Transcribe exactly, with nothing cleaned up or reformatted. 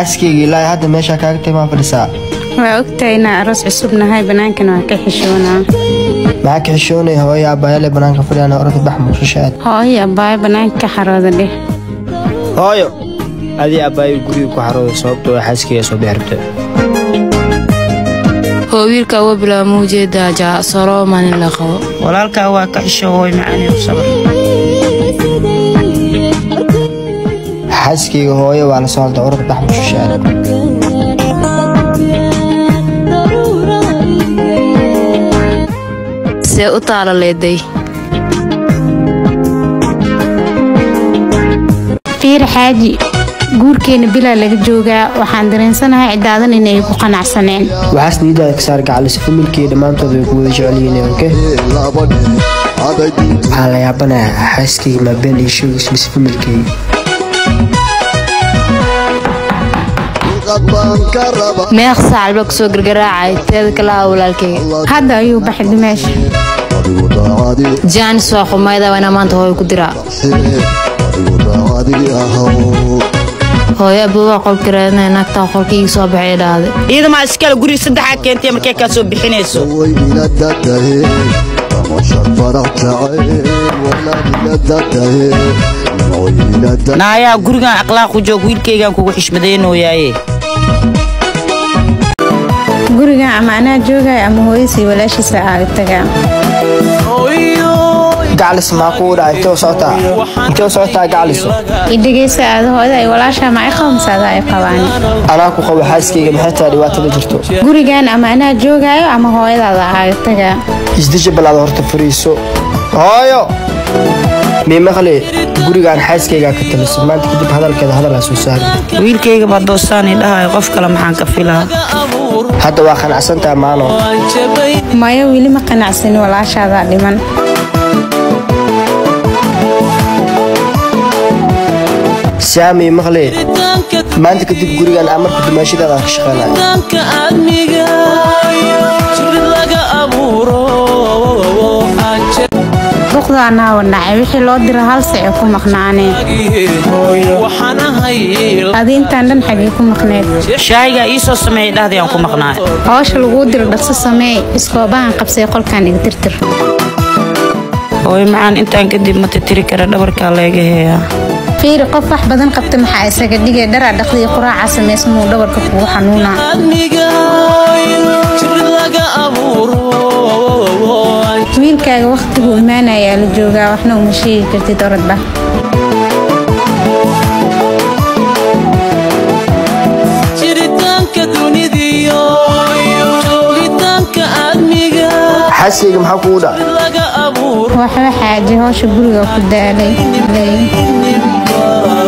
حاسكي لا هذا ماشي كاكتي ما فرسا وأكتينا أرس عصبنا هاي بنانك نوعك حشونا معك حشوني هو يا أبايا اللي بنانك فري أنا أرد بحمل شاشات هاي أبايا بنانك حرادة ليه هايو هذه أبايا يقولي كحرادة صوبته حاسكي يصوب يحربته هو ويلك هو بلا موجودة جاء صرا من اللقاء ولالك هو كحشة هو معاني وصبر حاسكي هو وعلى صالة أرد بحمل شاشات سأطال الليدي فير حاجي guurkeena bilaa laga joogaa waxaan dareensanahay cidaadan inay ku qanacsaneen waxaas niida ka gacalisa familkii dhamaantood way ku wada jecel yihiin okay ala yaabana xaaskii ma been iyo sheegis mis familkii meeq saac baa soo gargaraacay teed kala walaalkay hadda ayuu baxay meesha jaan soo xumayda wana maanta hooyo ku diraa hooyo abuwa qol kareena naagta qolkii soo baxay dhaaday iyada ma iskala guri saddex keentay markay ka soo bixinayso naaya gurigan akhlaaq u joog wiilkaygan kugu xishmadeynooyaaye gurigan ama anaa joogay ama hooyadii walaashiisa aag tagaa gaclis ma ku dhacay too socota intoo socota gaclis idageysa aad hooyada ay walaasha ma ay qowmsada ay qabaan ana ku qabo xaaskeyga maxay tahay dhibaato jirto gurigan ama anaa joogayo ama hooyada aag tagaa isdije balaad horta fariiso hooyo مين مخلي gurigan xaaskeyga ka taliso maanta kadib hadalkeeda hadal soo saar wiilkayga ba doosani dhahay qof kale maxaan ka filaa hadda waa qanacsantaa maano maya wili ma qanacsan walaashaada dhiman سامي مخلي ما أنت كتب قرية أنا أمر كنت ماشي ده راح شغالة بخذ أنا والنعي وحي لو درا هالسعيكم مقنعني هذه أنت عندنا حقيكم مقنعي شايقة إيسو سمعي ده هذي أنكم مقنعي هاش الغودر بس سمعي إسكوبان قبسي يقول كان يقدرتر هوي معان أنت أنكدب ما تتري كرا دبرك عليك هي فير قف wax badan qabta maxaa isaga dhigay dhar dhaqdi quraaca sameysmo dhabarka kugu xanuuna wiilkaaga waqtigu imaanaya la joogaa waxna uma sheegi kartid orodba jiritaanka dunida joogitaanka aadmiga xasiga maxaa kugu dhacay waxa xaaji hawsha guriga ku daalay